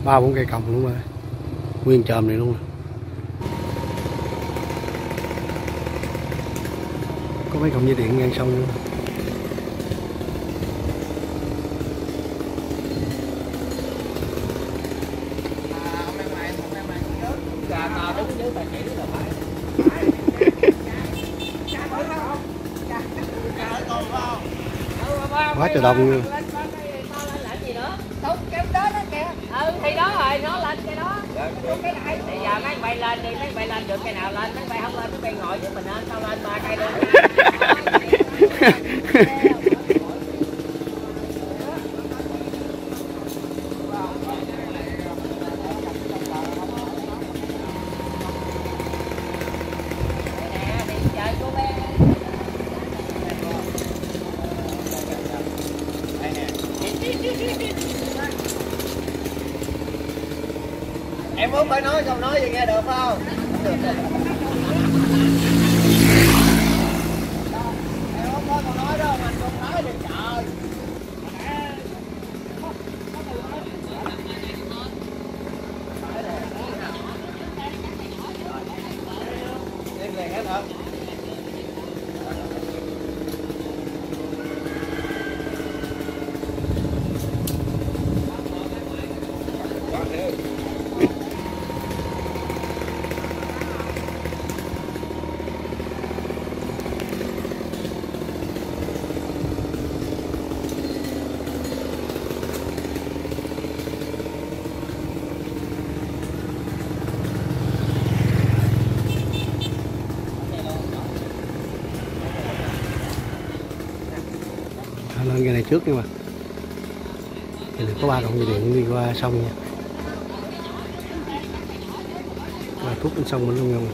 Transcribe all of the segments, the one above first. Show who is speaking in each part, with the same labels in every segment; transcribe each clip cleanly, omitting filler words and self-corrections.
Speaker 1: 3-4 cây còng luôn mà. Nguyên chòm này luôn. Có mấy cọng dây điện ngang sông luôn. Quá trời đông luôn.
Speaker 2: Thì đó rồi, nó lên cái đó. Cái này thì giờ mấy bay lên đi, mấy bay lên được cây nào lên, mấy bay không lên, mấy bay ngồi với mình lên, tao lên 3 cây luôn. Em muốn phải nói xong nói gì nghe được không? Em không có còn nói đâu, mình không nói được trời. Em liền hết hả?
Speaker 1: Lên cái này trước nha mà. Thì có 3 cọng dây điện đi qua sông nha. Qua thuốc bên sông mình luôn nha.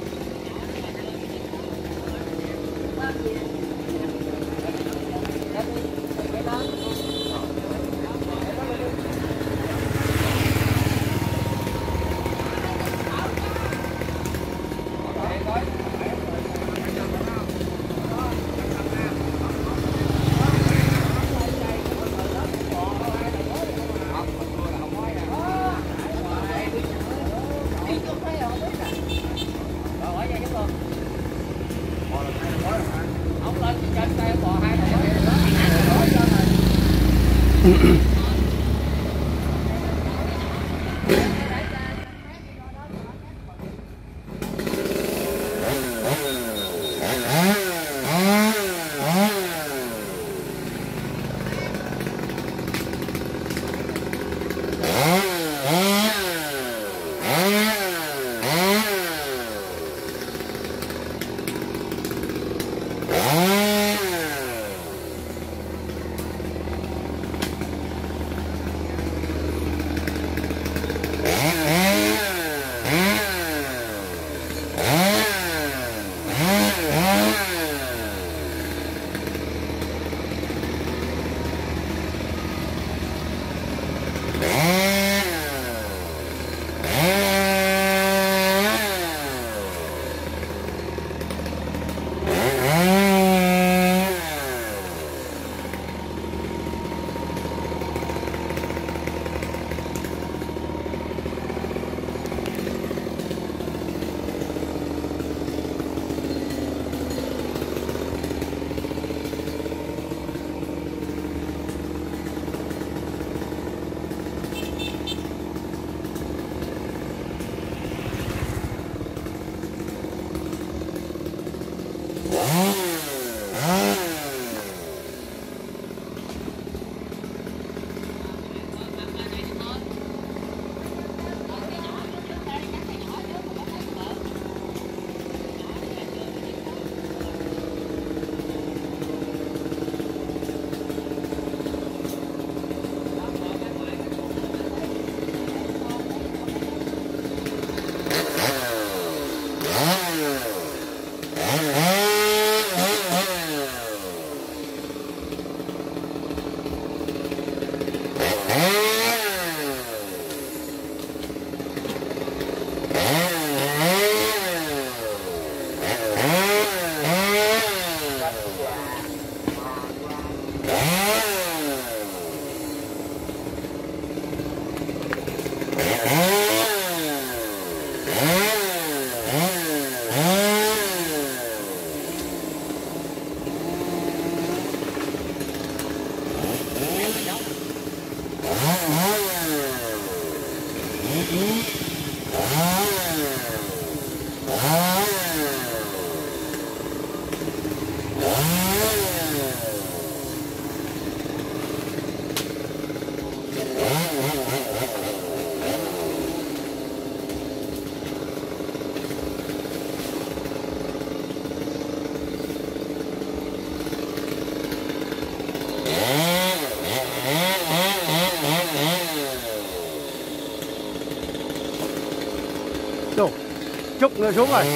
Speaker 1: Chút nữa xuống rồi.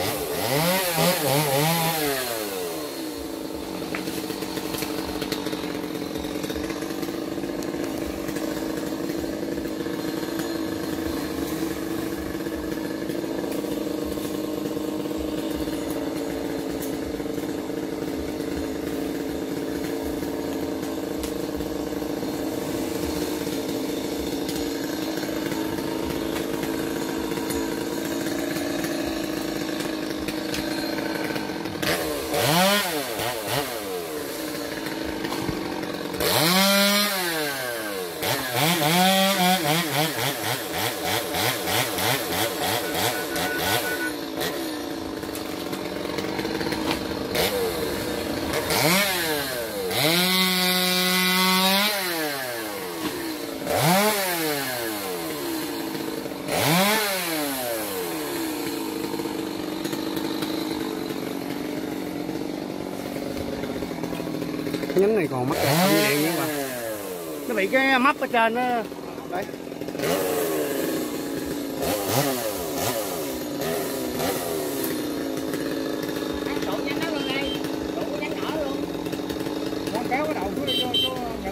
Speaker 1: Nhánh này còn mắc kẹt điện nhưng mà nó bị cái mắp ở trên đó. Đấy.
Speaker 2: Đổ nhánh đó luôn đây, đổ cái nhánh nhỏ luôn.
Speaker 3: Con kéo cái đầu xuống đi cho Nhật.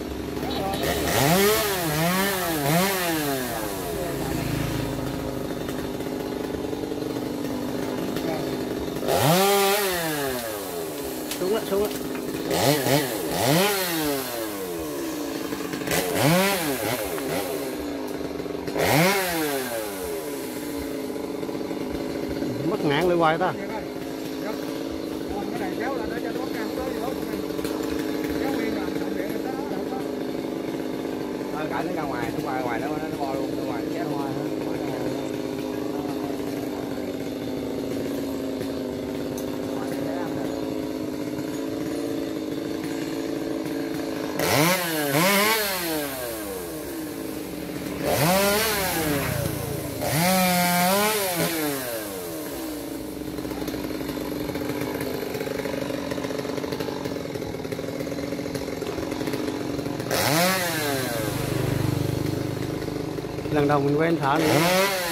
Speaker 1: Xuống á, xuống á. Mất nạn lại hoài ta.
Speaker 3: Cái này kéo là để cho nó càng tới gì đó. Kéo nguyên là động điện nó đó.
Speaker 2: Thôi cãi nó ra ngoài, nó ngoài nó bo luôn, ra ngoài kéo ngoài.
Speaker 1: Lần đầu mình quen thở nữa.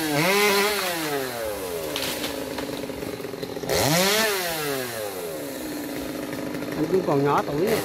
Speaker 1: Anh cũng còn nhỏ tuổi nữa.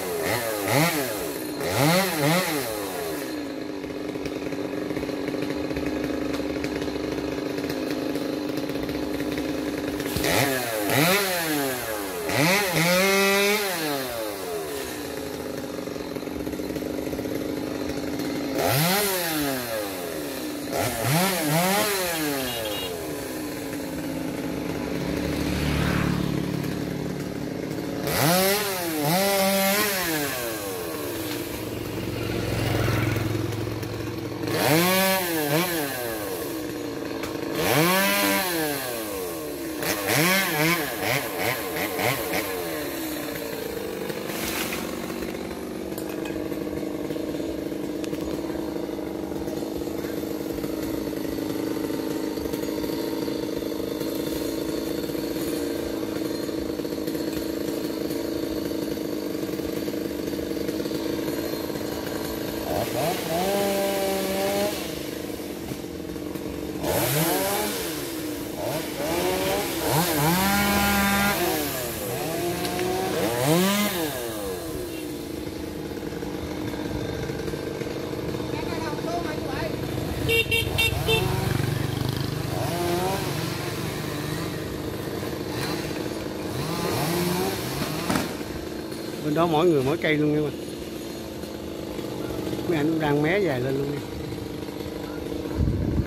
Speaker 1: Bên đó mỗi người mỗi cây luôn nha. Mấy anh đang mé dài lên luôn đi.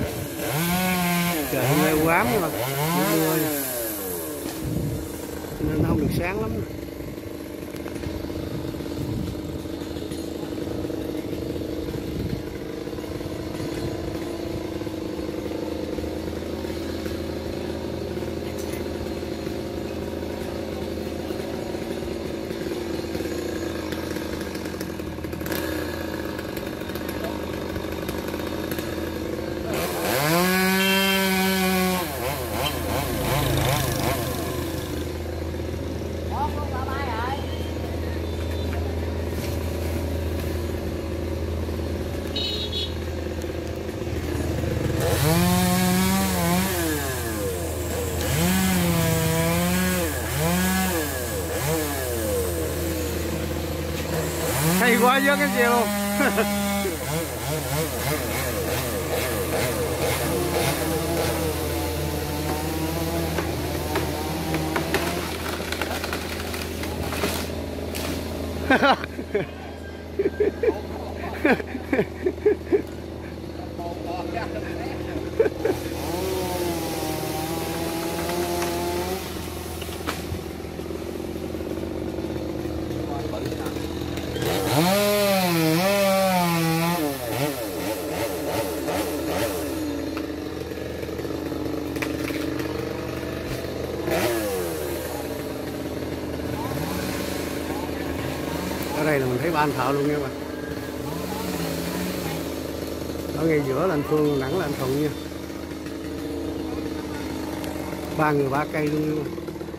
Speaker 1: ám nhưng mà mưa nên nó không được sáng lắm. Hay quá với cái chiều luôn. Ở đây là mình thấy ba anh Thợ luôn nha các bạn. Ở ngay giữa là anh Phương, đẳng là anh Thuận nha. Ba người ba cây luôn nha.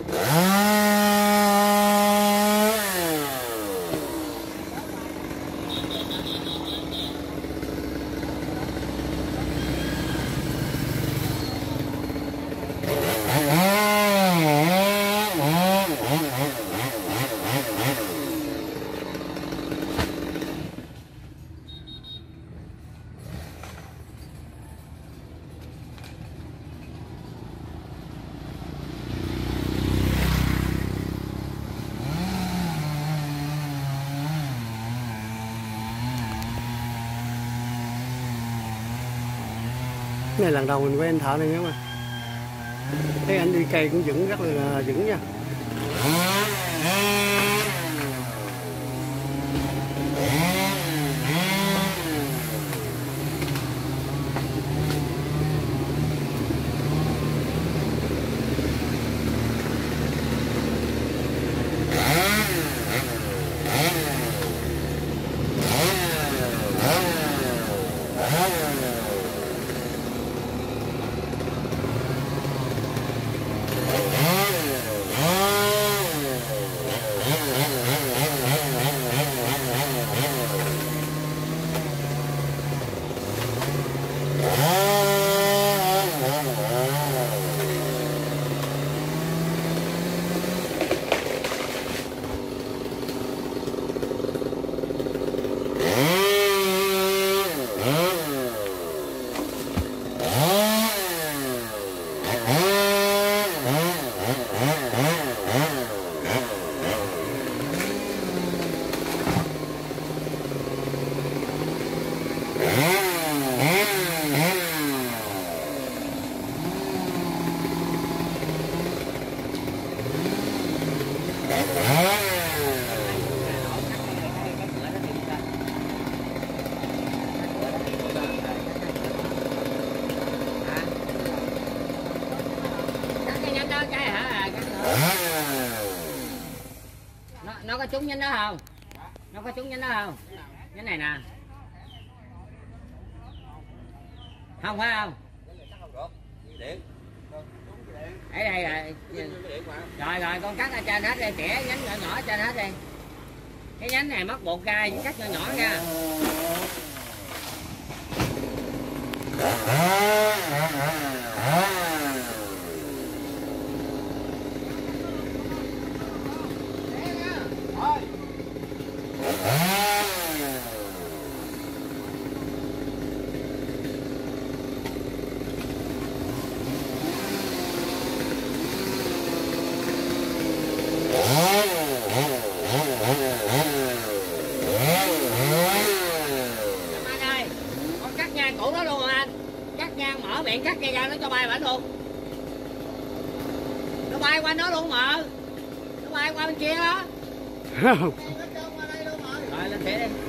Speaker 1: Cái này lần đầu mình quen Thợ này nhé mà. Thấy anh đi cây cũng vững, rất là vững nha.
Speaker 2: Nó có trúng nhánh đó không? Nó có trúng nhánh đó không? Nhánh này nè. Không phải không? Ở đây rồi. Rồi con cắt ở trên hết đi, tỉa nhánh nhỏ nhỏ trên hết đi. Cái nhánh này mất bộ gai, cắt nhỏ nhỏ nha. Cắt ngang cổ đó luôn rồi anh. Cắt ngang, mở miệng cắt ngang ra nó cho bay bển luôn. bay qua nó luôn mà. Nó bay qua bên kia đó.
Speaker 1: Không.
Speaker 2: Rồi lên xe đi.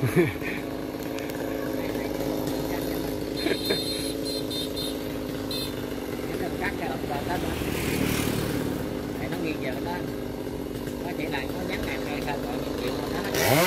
Speaker 2: Cắt cái ộp lên đó. Để nó nghiêng về đó. Nó chỉ là nó nhắn hàng ngay thôi gọi nhiều chuyện mà nó.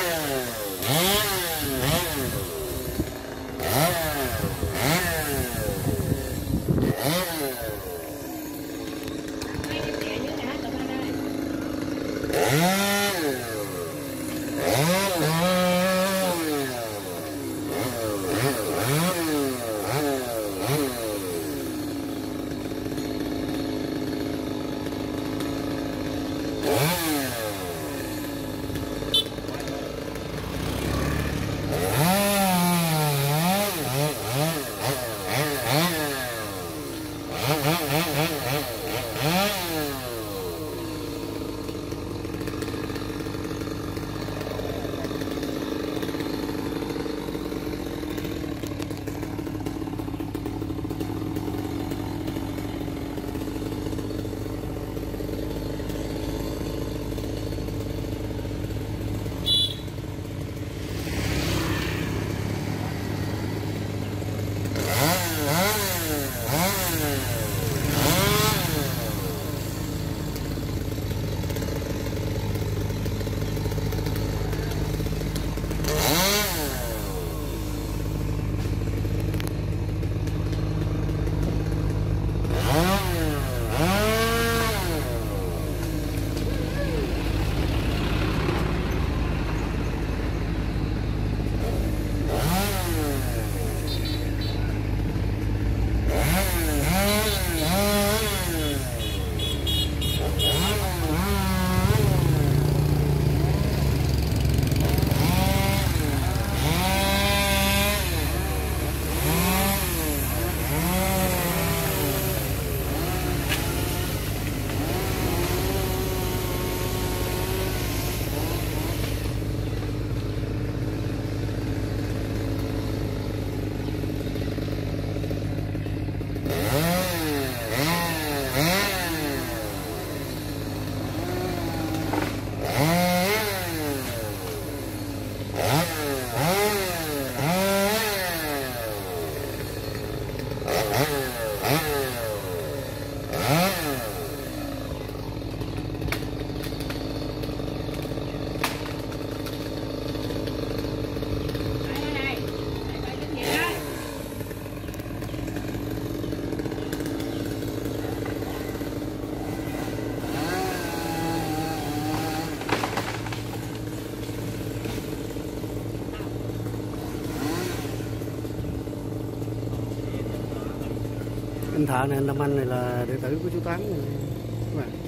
Speaker 1: Anh Thợ này, anh Lâm Anh này là đệ tử của chú Tám này. Các bạn.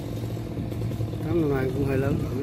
Speaker 1: Tám năm nay cũng hơi lớn tuổi.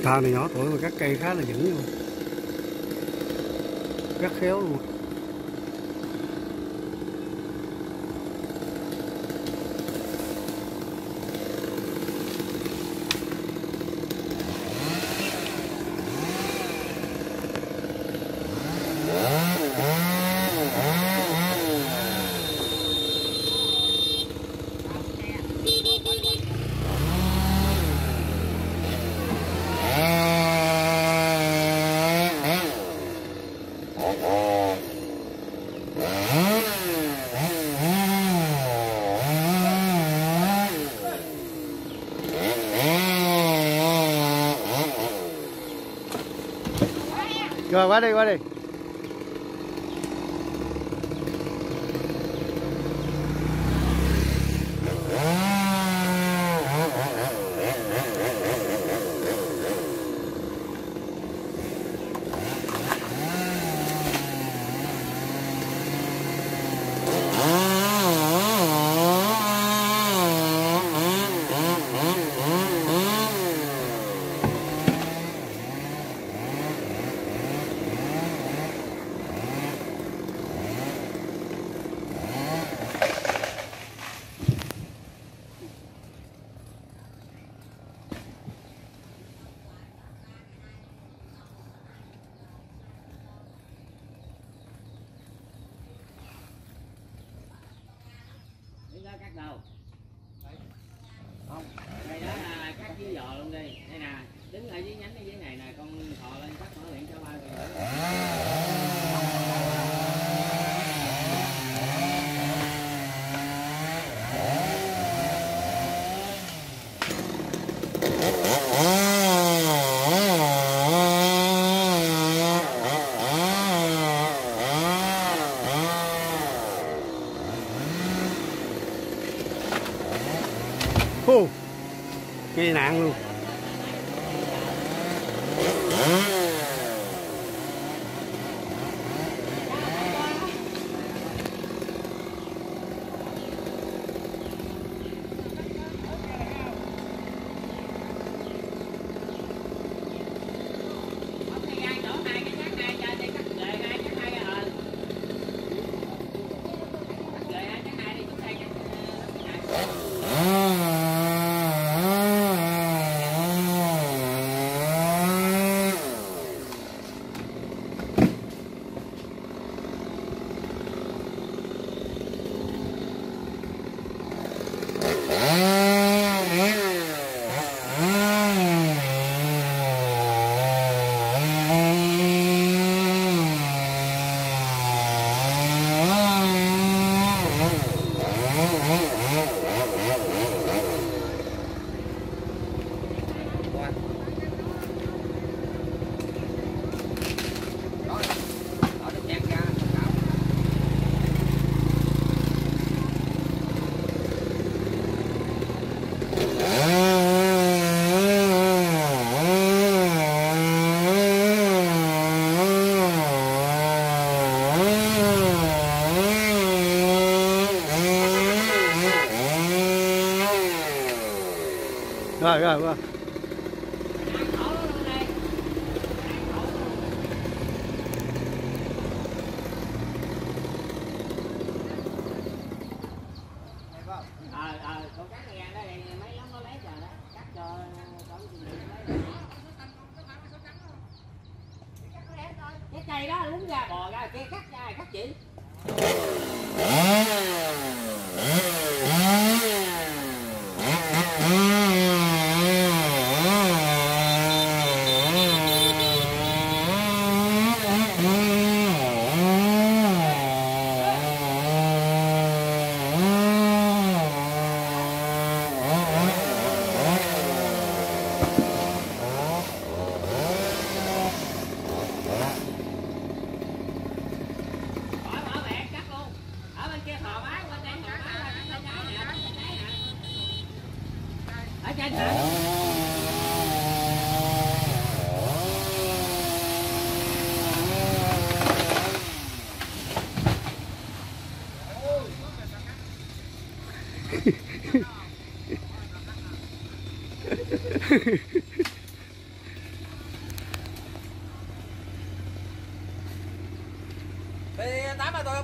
Speaker 1: Thợ này nhỏ tuổi mà cắt cây khá là vững luôn, rất khéo luôn. Rồi qua đi, qua đi.
Speaker 2: Cắt đâu không, đây đó là cắt dưới giò luôn đi. Đây nè, đứng ở dưới nhánh ở dưới này nè, con thò lên cắt mở miệng cho ba người.
Speaker 1: Nghe nạn luôn. Rồi.
Speaker 2: Con cắt này đó, mấy lắm nó lấy rồi đó, cắt cho cái cây đó lúng ra bò ra kia, cắt ra cắt chị.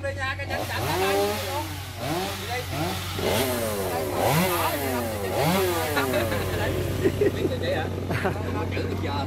Speaker 3: đi nha, cái nhánh chặt ra đây luôn. Biết từ vậy hả? Nó chữ được giờ.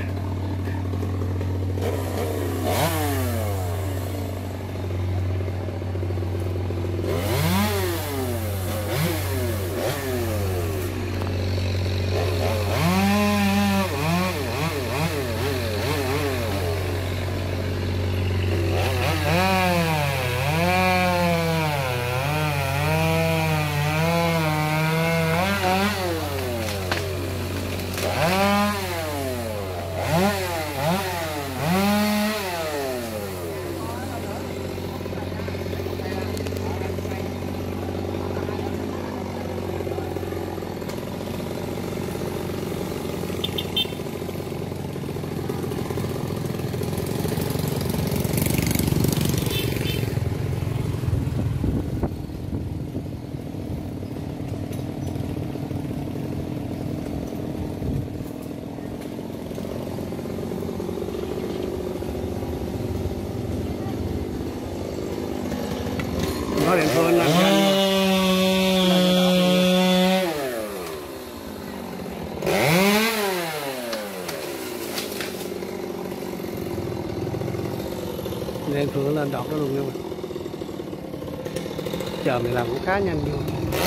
Speaker 1: Nó điện phương làm nhanh. Điện phương lên đọt nó luôn nha. Chờ mình làm cũng khá nhanh luôn.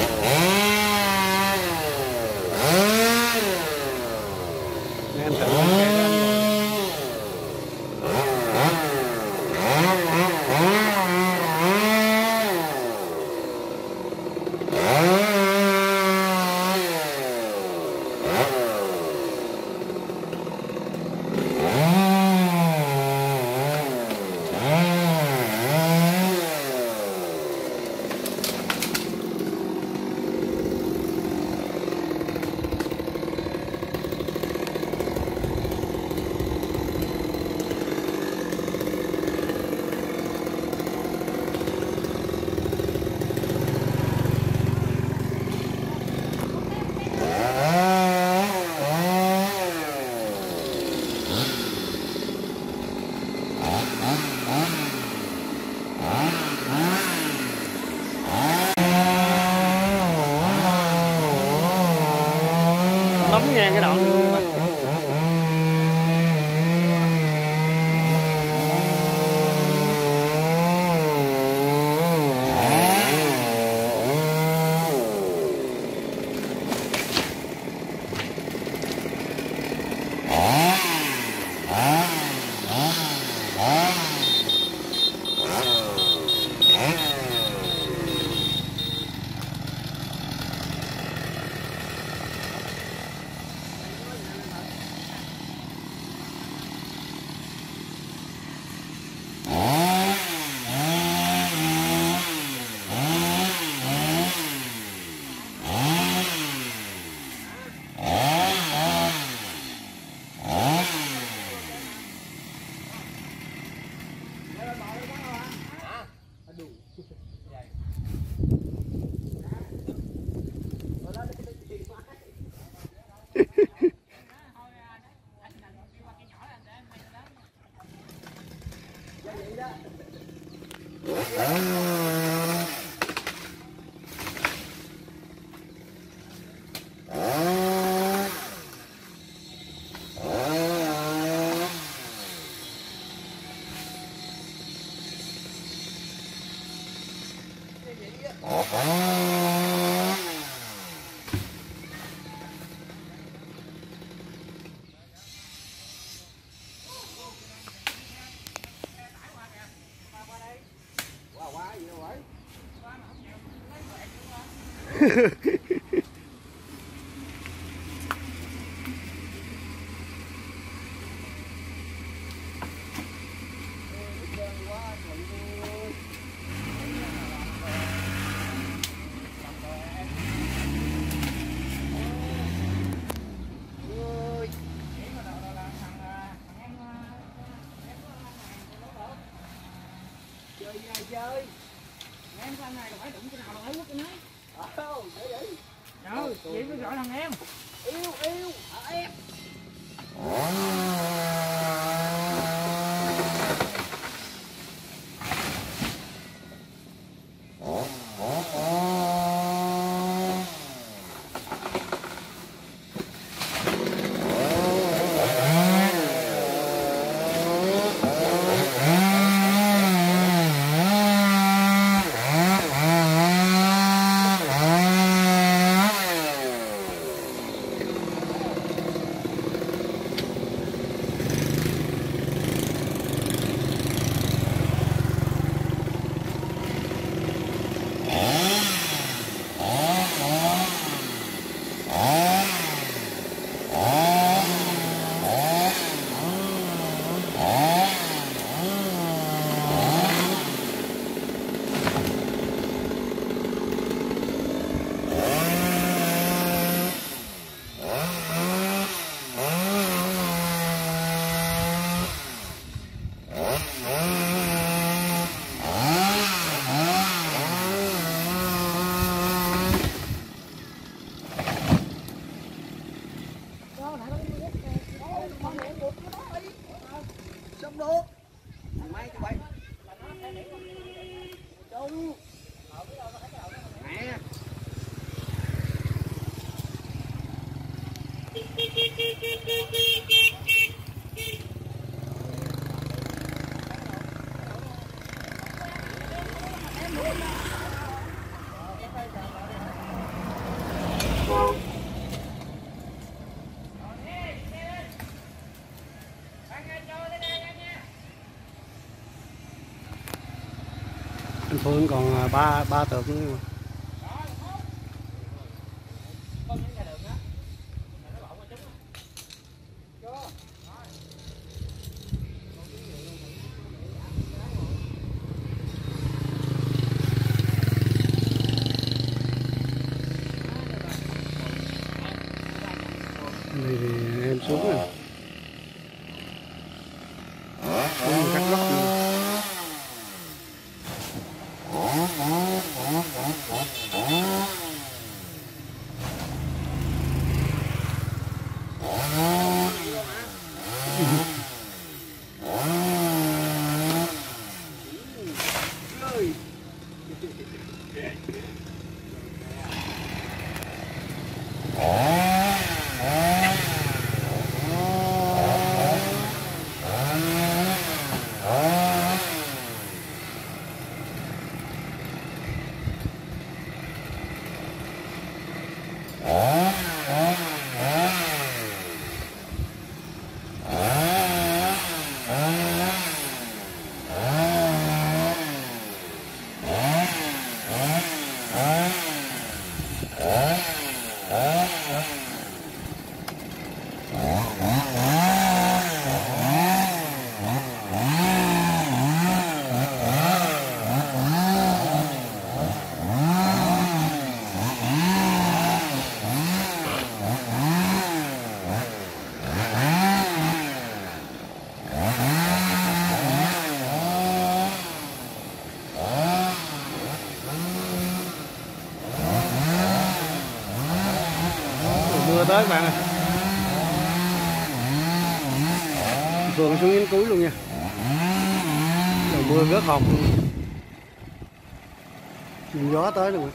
Speaker 1: Nên anh thử lắm nha cái đoạn
Speaker 3: chơi. Em con này phải đụng cái nào là phải quất cái này. Vậy. Rồi, chị mới gọi thằng em. Yêu, em.
Speaker 1: Xong được. Mấy cái bay. Đúng. Nè. Anh Phương còn ba tược nữa mà. Đây thì em xuống nè. Xuống cắt gốc nữa. Mưa tới các bạn ơi. Phường xuống đến cuối luôn nha. Rồi mưa rớt hồng luôn. Gió tới luôn.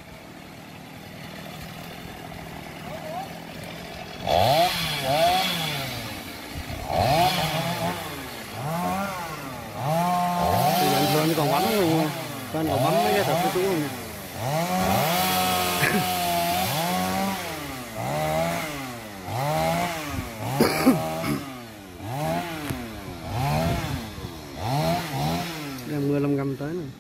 Speaker 1: Thì bạn Phường còn bấm luôn. Bạn còn bấm mấy cái thật xuống luôn. Mưa lâm ngâm tới nè.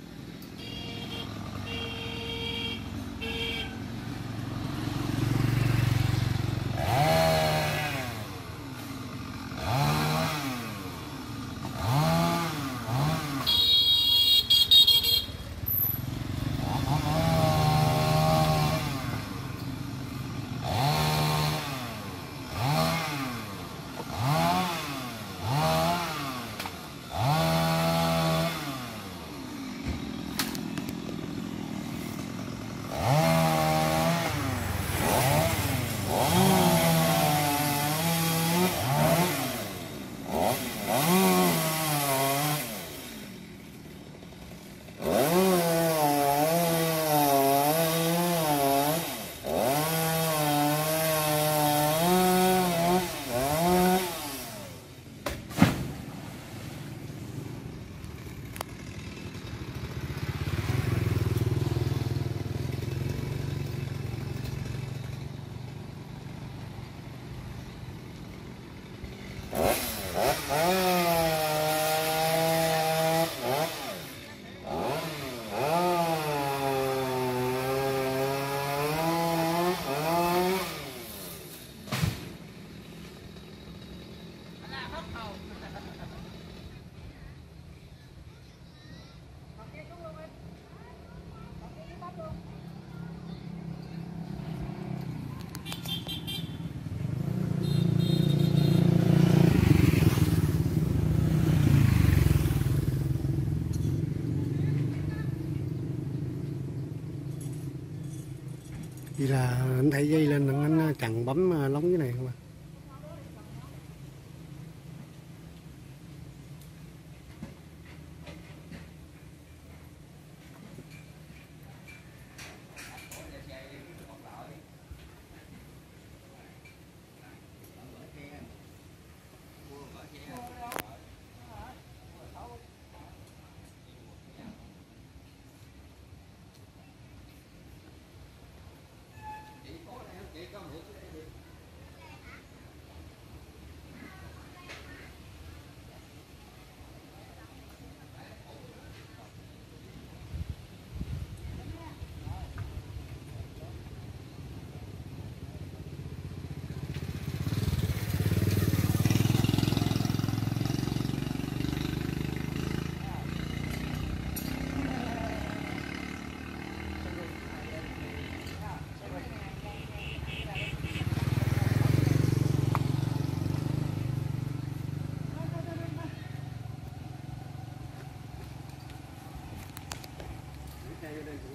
Speaker 1: Vậy là anh thấy dây lên anh chặn bấm lóng cái này không à?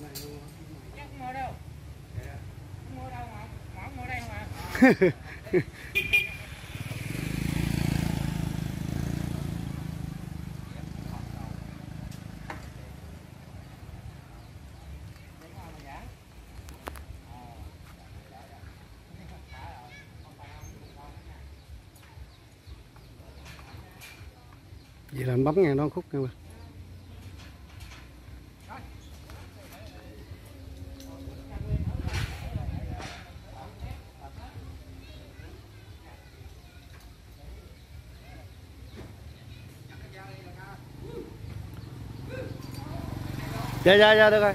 Speaker 3: Chắc không mua đâu. Không mua đâu mà. Không mua đây mà.
Speaker 1: Vậy là anh bấm ngang đó khúc nha mà. Dạ được rồi.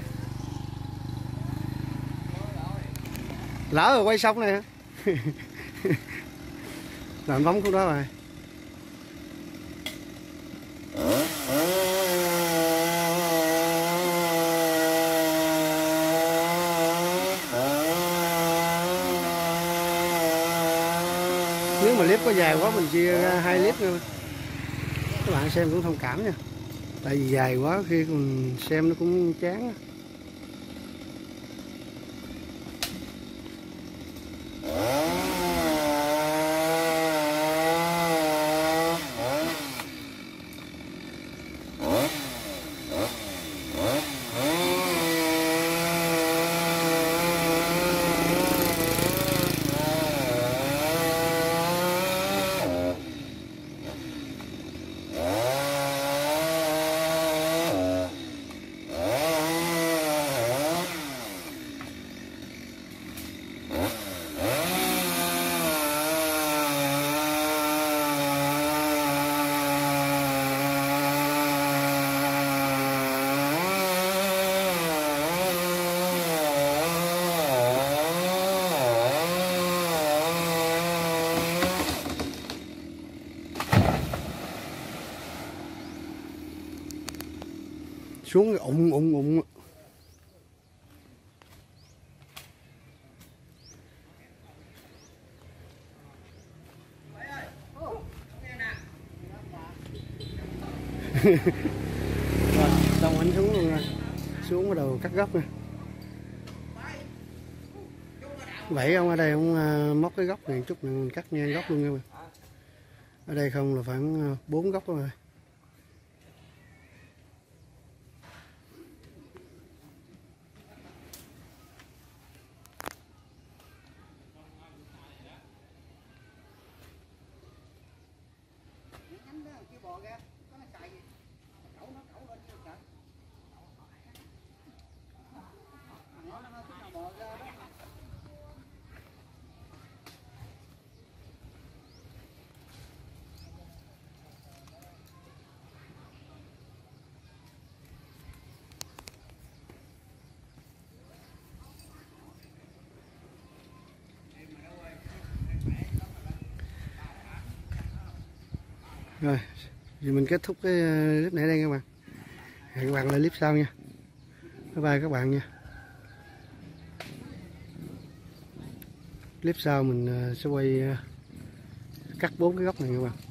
Speaker 1: Lỡ rồi quay xong này hả? Làm bấm khúc đó rồi. Nếu mà clip có dài quá mình chia ra 2 clip nữa. Các bạn xem cũng thông cảm nha. Tại vì dài quá khi mình xem nó cũng chán. Xuống ụng. Rồi, xong anh xuống luôn rồi. Xuống bắt đầu cắt gốc nè. Vậy ông ở đây ông móc cái gốc này chút nữa mình cắt ngang gốc luôn nha. Ở đây không là khoảng 4 gốc rồi. Rồi, giờ mình kết thúc cái clip này đây các bạn. Hẹn các bạn lại clip sau nha. Bye bye các bạn nha. Clip sau mình sẽ quay cắt 4 cái góc này các bạn.